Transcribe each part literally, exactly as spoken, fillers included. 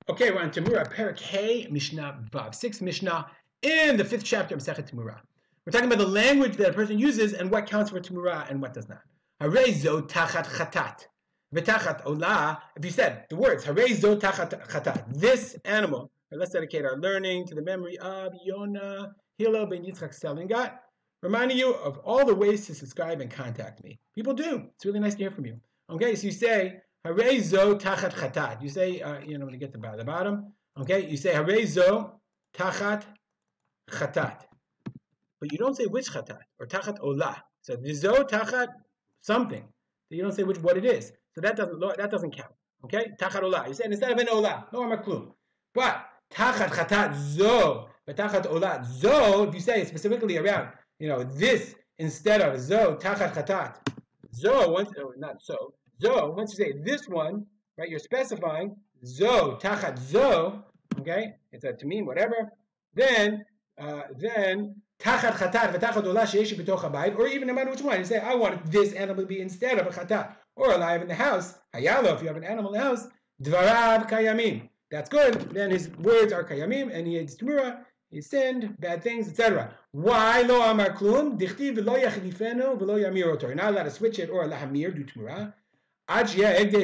Okay, we're on Tamura, Perek Hey, Mishnah Vav, sixth Mishnah in the fifth chapter of Masechet Tamura. We're talking about the language that a person uses and what counts for Tamura and what does not. Harezo tachat chatat, v'tachat olah. If you said the words Harezo tachat chatat, this animal. Let's dedicate our learning to the memory of Yonah Hillel ben Yitzchak Selvingat, reminding you of all the ways to subscribe and contact me. People do. It's really nice to hear from you. Okay, so you say Harezo tachat chatat. You say, uh, you know, when you get to the bottom, okay, you say Harezo tachat chatat. But you don't say which chatat, or tachat olah. So zo tachat something. So you don't say which what it is. So that doesn't that doesn't count. Okay? Tachat olah. You say instead of an olah, no amaklum. But tachat chatat zo, but tachat olah zo, if you say specifically around, you know, this instead of zo tachat chatat. Zo, once oh, not so. Zo, once you say this one, right, you're specifying zo, tachat zo, okay, it's a to mean whatever, then, uh, then, tachat chatat, v'tachat olah sheyesh b'toch habayit, or even no matter which one, you say, I want this animal to be instead of a chatat, or alive in the house, hayalo, if you have an animal in the house, dvarav kayamim, that's good, then his words are kayamim, and he hates tamura, he sinned, bad things, et cetera. Why lo amar klum? Dichtiv v'lo yachlifenu v'lo yamir otor. You're not allowed to switch it or lahamir, do tamura. You have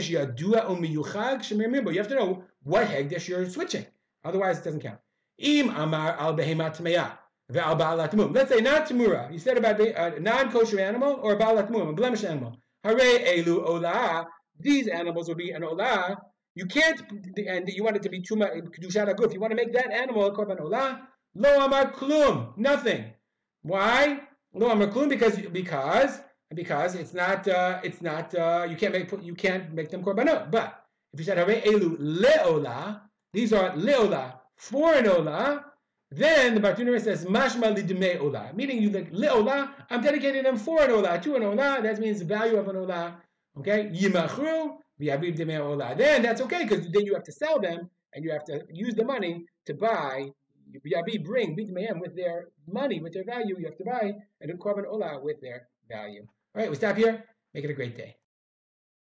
to know what hegdesh you're switching. Otherwise, it doesn't count. Im amar al behemat tmeya ve'al ba'alat mum. Let's say not tamura. You said about a non-kosher animal or ba'alat mum, a blemished animal. Hare elu olah. These animals will be an olah. You can't, and you want it to be tuma kedushat aguf. You want to make that animal a korban olah. Lo amar klum. Nothing. Why? Lo amar klum because because. Because it's not, uh, it's not, uh, you can't make, you can't make them korbanot. But if you said hare elu leolah, these are leolah for an olah, then the Bartuner says mashma lidmei olah, meaning you like leolah, I'm dedicating them for an olah, to an olah. That means the value of an olah. Okay, yimachru v'yabib demei olah. Then that's okay because then you have to sell them and you have to use the money to buy. Yabib bring bidmeim with their money, with their value. You have to buy and do korban olah with their value. All right, we stop here. Make it a great day.